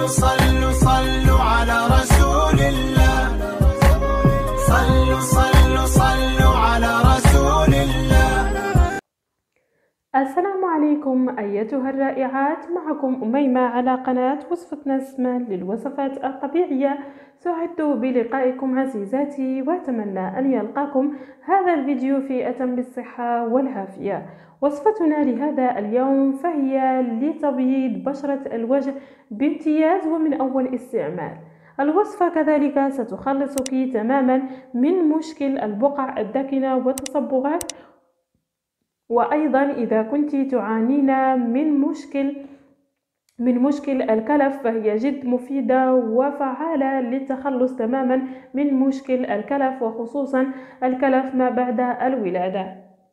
صلوا صلوا على رسول الله. صلوا صلوا صلوا على رسول الله. السلام عليكم أيتها الرائعات، معكم أميمة على قناة وصفة نسمة للوصفات الطبيعية. سعدت بلقائكم عزيزاتي، وأتمنى أن يلقاكم هذا الفيديو في أتم الصحة والعافية. وصفتنا لهذا اليوم فهي لتبييض بشرة الوجه بامتياز ومن أول استعمال. الوصفة كذلك ستخلصك تماما من مشكل البقع الداكنة والتصبغات، وأيضا إذا كنت تعانين من مشكل الكلف فهي جد مفيدة وفعالة للتخلص تماما من مشكل الكلف، وخصوصا الكلف ما بعد الولادة.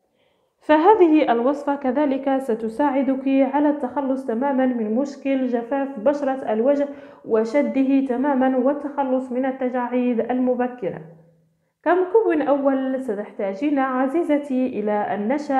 فهذه الوصفة كذلك ستساعدك على التخلص تماما من مشكل جفاف بشرة الوجه وشده تماما والتخلص من التجاعيد المبكرة. كمكون أول ستحتاجين عزيزتي إلى النشا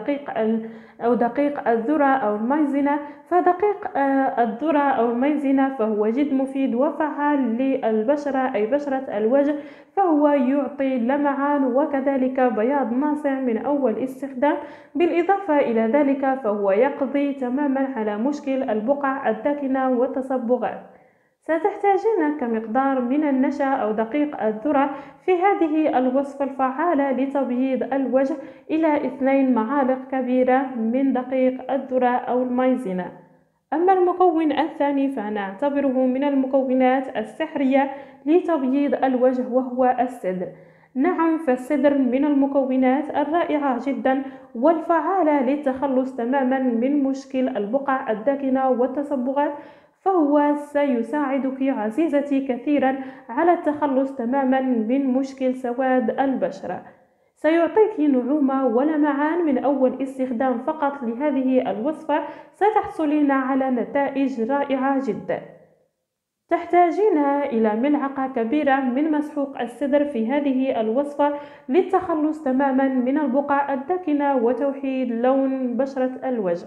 أو دقيق الذرة أو الميزنة. فدقيق الذرة أو الميزنة فهو جد مفيد وفعال للبشرة أي بشرة الوجه، فهو يعطي لمعان وكذلك بياض ناصع من أول استخدام. بالإضافة إلى ذلك فهو يقضي تماما على مشكل البقع الداكنة والتصبغات. ستحتاجين كمقدار من النشا أو دقيق الذرة في هذه الوصفة الفعالة لتبييض الوجه إلى 2 معالق كبيرة من دقيق الذرة أو الميزنة. أما المكون الثاني فنعتبره من المكونات السحرية لتبييض الوجه وهو السدر. نعم، فالسدر من المكونات الرائعة جدا والفعالة للتخلص تماما من مشكل البقع الداكنة والتصبغات، فهو سيساعدك عزيزتي كثيرا على التخلص تماما من مشكل سواد البشرة. سيعطيك نعومة ولمعان من أول استخدام فقط لهذه الوصفة. ستحصلين على نتائج رائعة جدا. تحتاجين إلى ملعقة كبيرة من مسحوق السدر في هذه الوصفة للتخلص تماما من البقع الداكنة وتوحيد لون بشرة الوجه.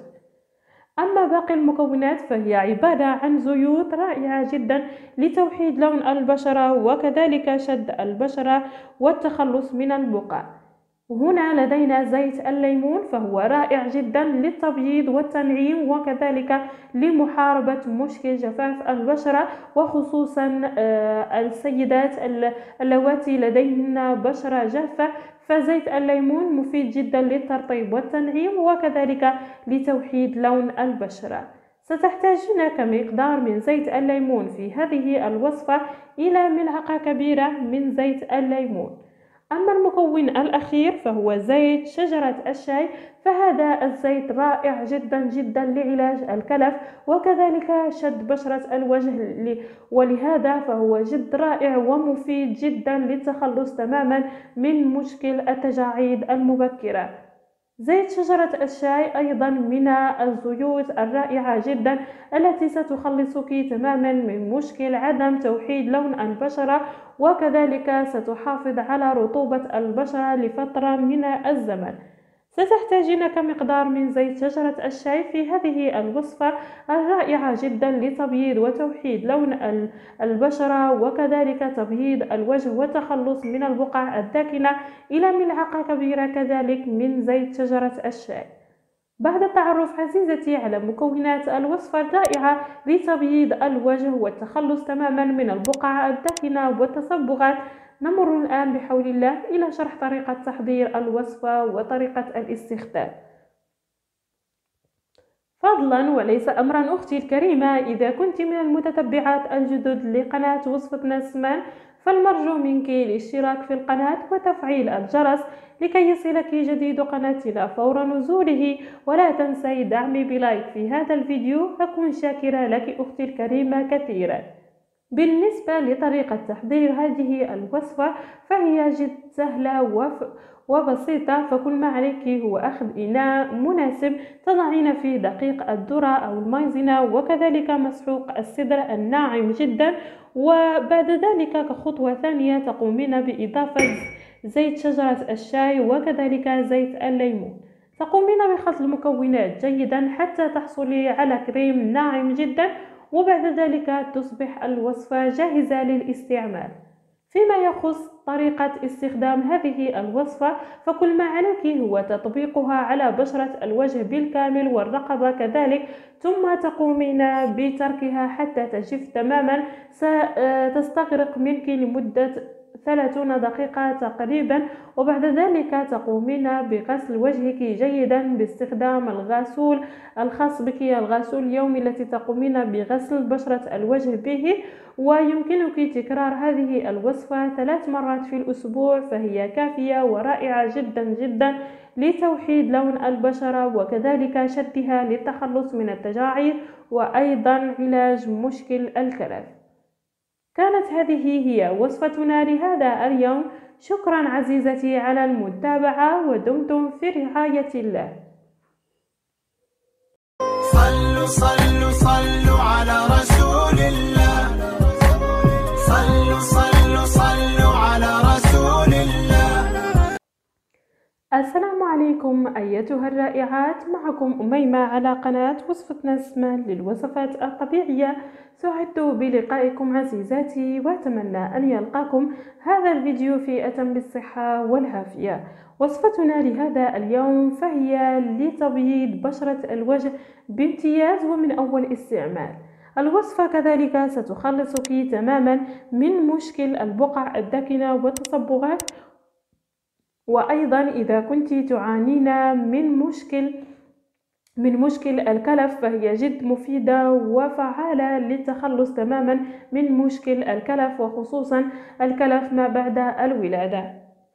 أما باقي المكونات فهي عبارة عن زيوت رائعة جدا لتوحيد لون البشرة وكذلك شد البشرة والتخلص من البقع. هنا لدينا زيت الليمون، فهو رائع جدا للتبييض والتنعيم وكذلك لمحاربة مشكل جفاف البشرة، وخصوصا السيدات اللواتي لديهن بشرة جافة، فزيت الليمون مفيد جدا للترطيب والتنعيم وكذلك لتوحيد لون البشرة. ستحتاجين كمقدار من زيت الليمون في هذه الوصفة إلى ملعقة كبيرة من زيت الليمون. أما المكون الأخير فهو زيت شجرة الشاي، فهذا الزيت رائع جدا جدا لعلاج الكلف وكذلك شد بشرة الوجه، ولهذا فهو جد رائع ومفيد جدا للتخلص تماما من مشكل التجاعيد المبكرة. زيت شجرة الشاي أيضا من الزيوت الرائعة جدا التي ستخلصك تماما من مشكل عدم توحيد لون البشرة، وكذلك ستحافظ على رطوبة البشرة لفترة من الزمن. ستحتاجين كمقدار من زيت شجرة الشاي في هذه الوصفة الرائعة جدا لتبييض وتوحيد لون البشرة وكذلك تبييض الوجه والتخلص من البقع الداكنة إلى ملعقة كبيرة كذلك من زيت شجرة الشاي. بعد التعرف عزيزتي على مكونات الوصفة الرائعة لتبييض الوجه والتخلص تماما من البقع الداكنة والتصبغات، نمر الآن بحول الله إلى شرح طريقة تحضير الوصفة وطريقة الاستخدام. فضلا وليس أمرا أختي الكريمة، إذا كنت من المتتبعات الجدد لقناة وصفة نسمان فالمرجو منك الاشتراك في القناة وتفعيل الجرس لكي يصلك جديد قناتنا فور نزوله، ولا تنسي دعمي بلايك في هذا الفيديو، أكون شاكرة لك أختي الكريمة كثيرا. بالنسبة لطريقة تحضير هذه الوصفة فهي جد سهلة وبسيطة. فكل ما عليك هو أخذ إناء مناسب تضعين فيه دقيق الذرة أو الميزنة وكذلك مسحوق السدر الناعم جدا، وبعد ذلك كخطوة ثانية تقومين بإضافة زيت شجرة الشاي وكذلك زيت الليمون. تقومين بخلط المكونات جيدا حتى تحصلي على كريم ناعم جدا، وبعد ذلك تصبح الوصفة جاهزة للاستعمال. فيما يخص طريقة استخدام هذه الوصفة، فكل ما عليك هو تطبيقها على بشرة الوجه بالكامل والرقبة كذلك، ثم تقومين بتركها حتى تجف تماما. ستستغرق منك لمدة 30 دقيقة تقريبا، وبعد ذلك تقومين بغسل وجهك جيدا باستخدام الغسول الخاص بك، الغسول اليومي التي تقومين بغسل بشرة الوجه به. ويمكنك تكرار هذه الوصفة 3 مرات في الأسبوع، فهي كافية ورائعة جدا جدا لتوحيد لون البشرة وكذلك شدها للتخلص من التجاعيد وأيضا علاج مشكل الكلف. كانت هذه هي وصفتنا لهذا اليوم. شكرا عزيزتي على المتابعة، ودمتم في رعاية الله. صلوا صلوا صلوا على رسول الله. صلوا صلوا صلوا على رسول الله. السلام عليكم أيتها الرائعات، معكم أميمة على قناة وصفة نسمة للوصفات الطبيعية. سعدت بلقائكم عزيزاتي، وأتمنى أن يلقاكم هذا الفيديو في أتم الصحة والعافية. وصفتنا لهذا اليوم فهي لتبييض بشرة الوجه بامتياز ومن أول استعمال. الوصفة كذلك ستخلصك تماما من مشكل البقع الداكنة والتصبغات، وأيضا إذا كنت تعانين من مشكل الكلف فهي جد مفيدة وفعالة للتخلص تماما من مشكل الكلف، وخصوصا الكلف ما بعد الولادة.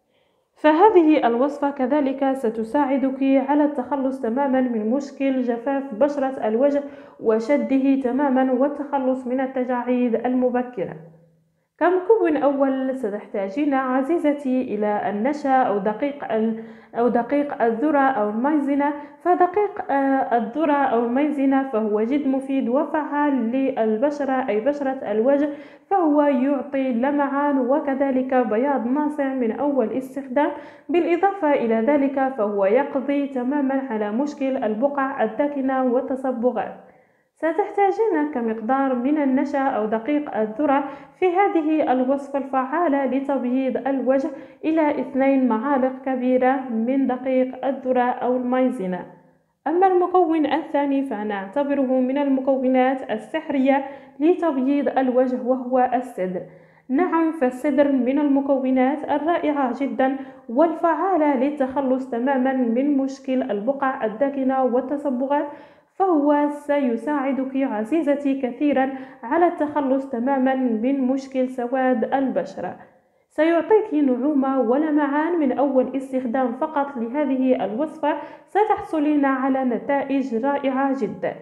فهذه الوصفة كذلك ستساعدك على التخلص تماما من مشكل جفاف بشرة الوجه وشده تماما والتخلص من التجاعيد المبكرة. كمكون أول ستحتاجين عزيزتي إلى النشا أو دقيق الذرة أو المايزينا. فدقيق الذرة أو المايزينا فهو جد مفيد وفعال للبشرة أي بشرة الوجه، فهو يعطي لمعان وكذلك بياض ناصع من أول استخدام. بالإضافة إلى ذلك فهو يقضي تماما على مشكل البقع الداكنة والتصبغات. ستحتاجين كمقدار من النشا أو دقيق الذرة في هذه الوصفة الفعالة لتبييض الوجه إلى 2 معالق كبيرة من دقيق الذرة أو المايزينا. أما المكون الثاني فنعتبره من المكونات السحرية لتبييض الوجه وهو السدر. نعم، فالسدر من المكونات الرائعة جدا والفعالة للتخلص تماما من مشكل البقع الداكنة والتصبغات، فهو سيساعدك عزيزتي كثيرا على التخلص تماما من مشكل سواد البشرة. سيعطيك نعومة ولمعان من أول استخدام فقط لهذه الوصفة. ستحصلين على نتائج رائعة جدا.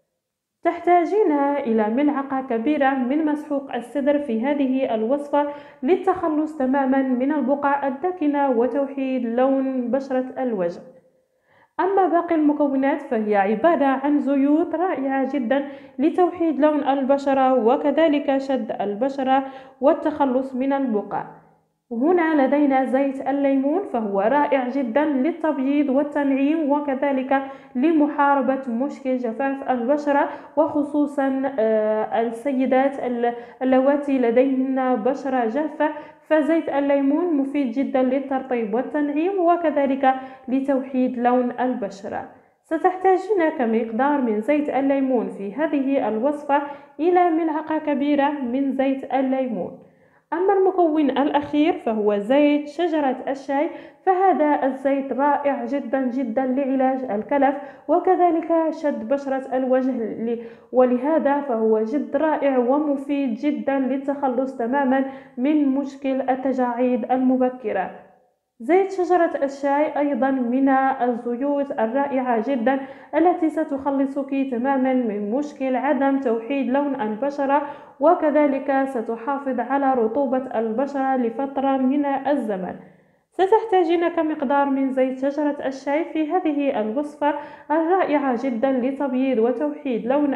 تحتاجين إلى ملعقة كبيرة من مسحوق السدر في هذه الوصفة للتخلص تماما من البقع الداكنة وتوحيد لون بشرة الوجه. أما باقي المكونات فهي عبارة عن زيوت رائعة جدا لتوحيد لون البشرة وكذلك شد البشرة والتخلص من البقع. هنا لدينا زيت الليمون، فهو رائع جدا للتبييض والتنعيم وكذلك لمحاربة مشكل جفاف البشرة، وخصوصا السيدات اللواتي لديهن بشرة جافة، فزيت الليمون مفيد جدا للترطيب والتنعيم وكذلك لتوحيد لون البشرة. ستحتاجين كمقدار من زيت الليمون في هذه الوصفة إلى ملعقة كبيرة من زيت الليمون. أما المكون الأخير فهو زيت شجرة الشاي، فهذا الزيت رائع جدا جدا لعلاج الكلف وكذلك شد بشرة الوجه، ولهذا فهو جد رائع ومفيد جدا للتخلص تماما من مشكل التجاعيد المبكرة. زيت شجرة الشاي أيضا من الزيوت الرائعة جدا التي ستخلصك تماما من مشكل عدم توحيد لون البشرة، وكذلك ستحافظ على رطوبة البشرة لفترة من الزمن. ستحتاجين كمقدار من زيت شجرة الشاي في هذه الوصفة الرائعة جدا لتبييض وتوحيد لون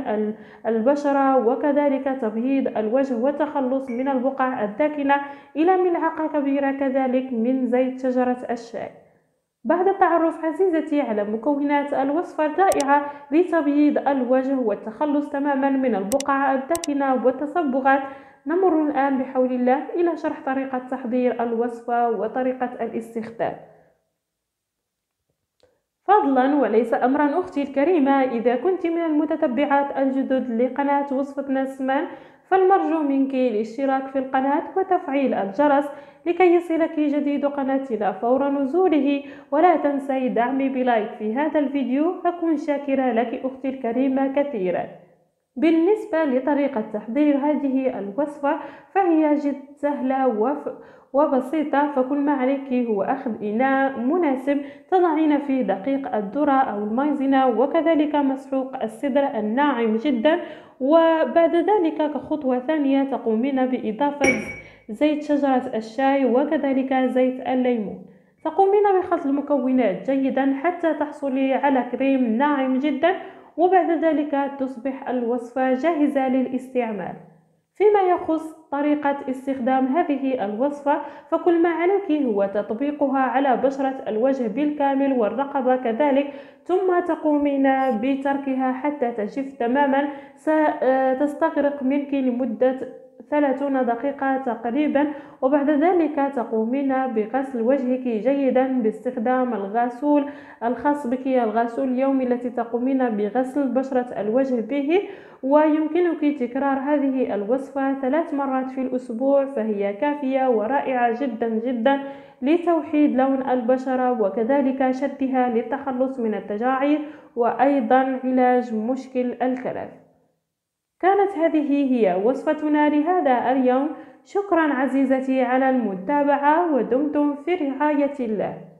البشرة وكذلك تبييض الوجه والتخلص من البقع الداكنة إلى ملعقة كبيرة كذلك من زيت شجرة الشاي. بعد التعرف عزيزتي على مكونات الوصفة الرائعة لتبييض الوجه والتخلص تماما من البقع الداكنة والتصبغات، نمر الآن بحول الله إلى شرح طريقة تحضير الوصفة وطريقة الاستخدام. فضلا وليس أمرا أختي الكريمة، إذا كنت من المتتبعات الجدد لقناة وصفة نسمان فالمرجو منك الاشتراك في القناة وتفعيل الجرس لكي يصلك جديد قناتنا فور نزوله، ولا تنسي دعمي بلايك في هذا الفيديو، أكون شاكرة لك أختي الكريمة كثيرا. بالنسبة لطريقة تحضير هذه الوصفة فهي جد سهلة وبسيطة، فكل ما عليك هو أخذ إناء مناسب تضعين فيه دقيق الذرة أو المايزينا وكذلك مسحوق السدر الناعم جدا، وبعد ذلك كخطوة ثانية تقومين بإضافة زيت شجرة الشاي وكذلك زيت الليمون. تقومين بخلط المكونات جيدا حتى تحصلي على كريم ناعم جدا، وبعد ذلك تصبح الوصفة جاهزة للاستعمال. فيما يخص طريقة استخدام هذه الوصفة فكل ما عليك هو تطبيقها على بشرة الوجه بالكامل والرقبة كذلك، ثم تقومين بتركها حتى تجف تماما، ستستغرق منك لمدة 30 دقيقة تقريبا، وبعد ذلك تقومين بغسل وجهك جيدا باستخدام الغسول الخاص بك، الغسول اليومي التي تقومين بغسل بشرة الوجه به، ويمكنك تكرار هذه الوصفة 3 مرات في الأسبوع، فهي كافية ورائعة جدا جدا لتوحيد لون البشرة وكذلك شدها للتخلص من التجاعيد وأيضا علاج مشكل الكلف. كانت هذه هي وصفتنا لهذا اليوم. شكرا عزيزتي على المتابعة ودمتم في رعاية الله.